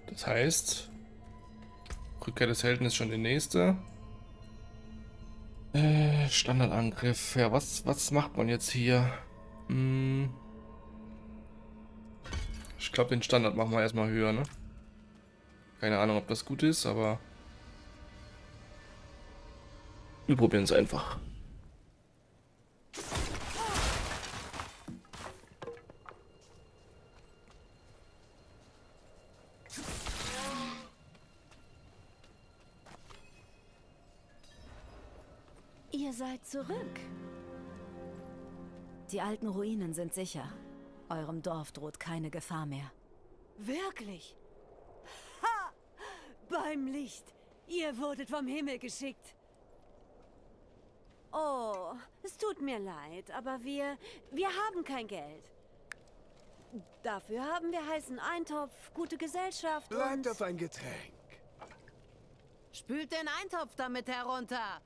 Das heißt, Rückkehr des Helden ist schon die nächste. Standardangriff. Ja, was macht man jetzt hier? Ich glaube, den Standard machen wir erstmal höher, ne? Keine Ahnung, ob das gut ist, aber wir probieren es einfach. Ihr seid zurück. Die alten Ruinen sind sicher. Eurem Dorf droht keine Gefahr mehr. Wirklich? Ha! Beim Licht. Ihr wurdet vom Himmel geschickt. Oh, es tut mir leid, aber wir haben kein Geld. Dafür haben wir heißen Eintopf, gute Gesellschaft Bleibt und... auf ein Getränk. Spült den Eintopf damit herunter.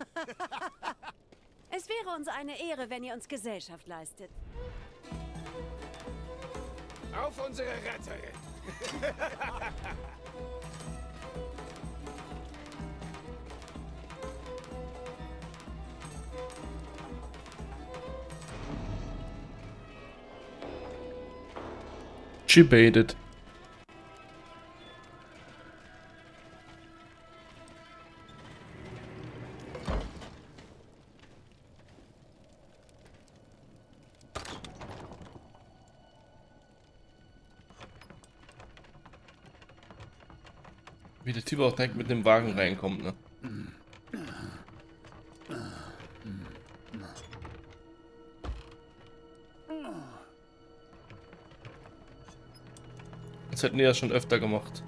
Es wäre uns eine Ehre, wenn ihr uns Gesellschaft leistet. Auf unsere Retterin. She baited. Wie der Typ auch direkt mit dem Wagen reinkommt, ne? Das hätten die ja schon öfter gemacht.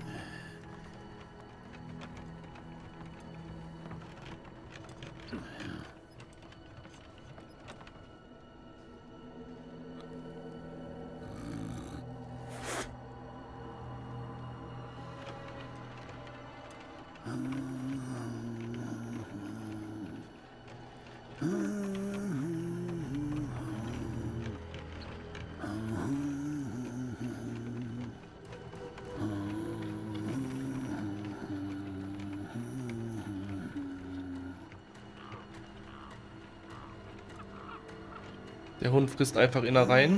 Der Hund frisst einfach Innereien.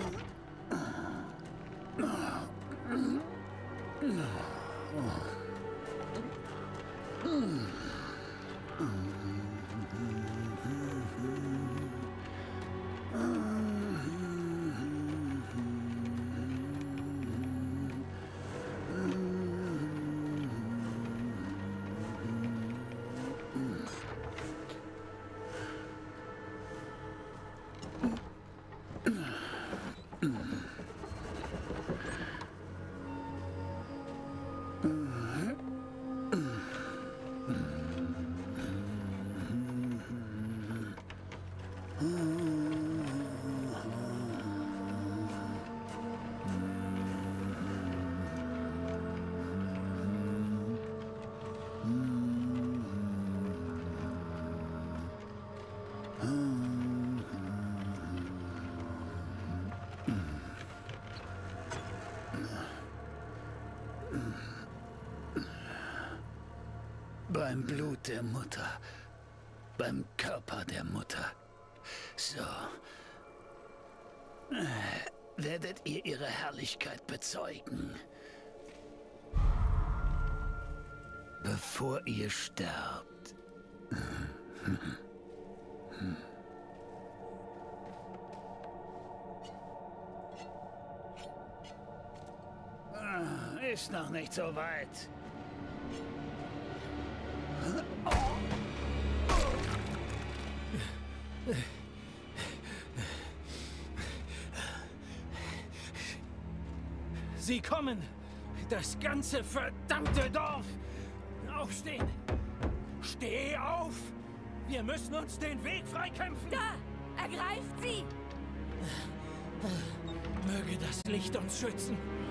Beim Blut der Mutter, beim Körper der Mutter. So. Werdet ihr ihre Herrlichkeit bezeugen. Bevor ihr sterbt. Ist noch nicht so weit. Sie kommen! Das ganze verdammte Dorf! Aufstehen! Steh auf! Wir müssen uns den Weg freikämpfen! Da! Ergreift sie! Möge das Licht uns schützen!